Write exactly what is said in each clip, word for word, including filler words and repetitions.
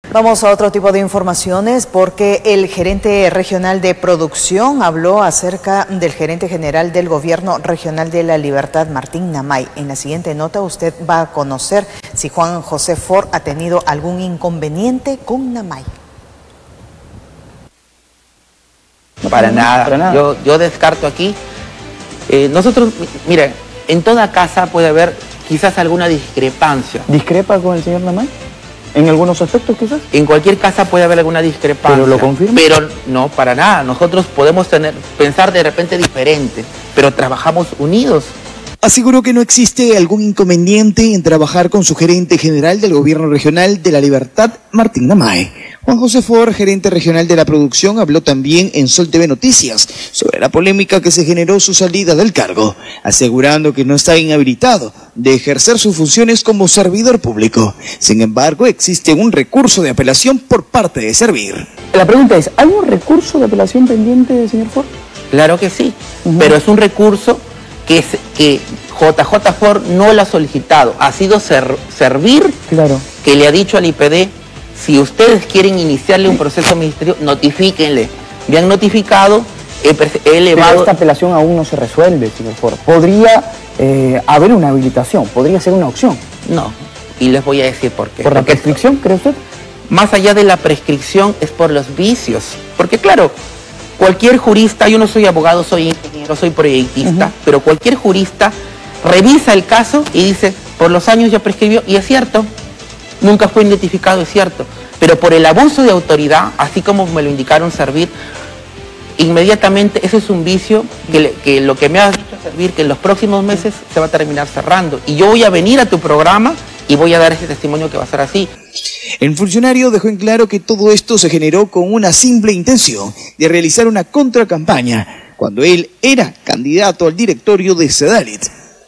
Vamos a otro tipo de informaciones porque el gerente regional de producción habló acerca del gerente general del Gobierno Regional de la Libertad, Martín Namay. En la siguiente nota usted va a conocer si Juan José Ford ha tenido algún inconveniente con Namay. No, para, nada. para nada, yo, yo descarto aquí. Eh, nosotros, mira, en toda casa puede haber quizás alguna discrepancia. ¿Discrepa con el señor Namay? ¿En algunos aspectos quizás? En cualquier casa puede haber alguna discrepancia. ¿Pero lo confirma? Pero no, para nada. Nosotros podemos tener, pensar de repente diferente, pero trabajamos unidos. Aseguró que no existe algún inconveniente en trabajar con su gerente general del Gobierno Regional de la Libertad, Martín Namay. Juan José Ford, gerente regional de la producción, habló también en Sol T V Noticias sobre la polémica que se generó su salida del cargo, asegurando que no está inhabilitado de ejercer sus funciones como servidor público. Sin embargo, existe un recurso de apelación por parte de Servir. La pregunta es, ¿hay un recurso de apelación pendiente, señor Ford? Claro que sí, uh-huh. pero es un recurso que, que J J Ford no lo ha solicitado. Ha sido ser, Servir claro. que le ha dicho al I P D, si ustedes quieren iniciarle un proceso ministerio, notifíquenle. Me han notificado, he, he elevado... Pero esta apelación aún no se resuelve, señor Ford. ¿Podría eh, haber una habilitación? ¿Podría ser una opción? No, y les voy a decir por qué. ¿Por la Porque prescripción, cree usted? Más allá de la prescripción es por los vicios. Porque claro, cualquier jurista, yo no soy abogado, soy ingeniero, soy proyectista, uh-huh. pero cualquier jurista revisa el caso y dice, por los años ya prescribió, y es cierto. Nunca fue identificado, es cierto, pero por el abuso de autoridad, así como me lo indicaron Servir, inmediatamente eso es un vicio que, le, que lo que me ha dicho Servir, que en los próximos meses se va a terminar cerrando. Y yo voy a venir a tu programa y voy a dar ese testimonio que va a ser así. El funcionario dejó en claro que todo esto se generó con una simple intención de realizar una contracampaña cuando él era candidato al directorio de Sedalit.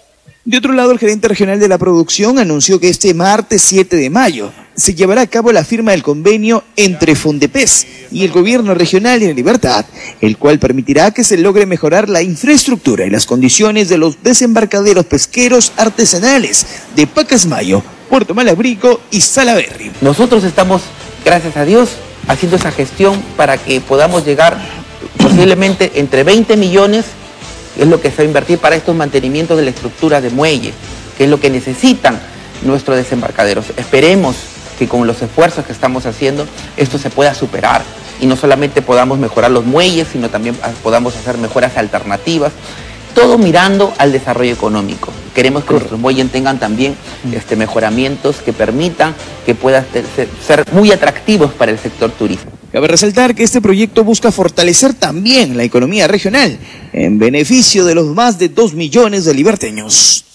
De otro lado, el gerente regional de la producción anunció que este martes siete de mayo se llevará a cabo la firma del convenio entre Fondepes y el Gobierno Regional de la Libertad, el cual permitirá que se logre mejorar la infraestructura y las condiciones de los desembarcaderos pesqueros artesanales de Pacasmayo, Puerto Malabrigo y Salaberry. Nosotros estamos, gracias a Dios, haciendo esa gestión para que podamos llegar posiblemente entre veinte millones, es lo que se va a invertir para estos mantenimientos de la estructura de muelle, que es lo que necesitan nuestros desembarcaderos. Esperemos que con los esfuerzos que estamos haciendo esto se pueda superar y no solamente podamos mejorar los muelles, sino también podamos hacer mejoras alternativas, todo mirando al desarrollo económico. Queremos que nuestros muelles tengan también este, mejoramientos que permitan que puedan ser muy atractivos para el sector turístico. Cabe resaltar que este proyecto busca fortalecer también la economía regional en beneficio de los más de dos millones de liberteños.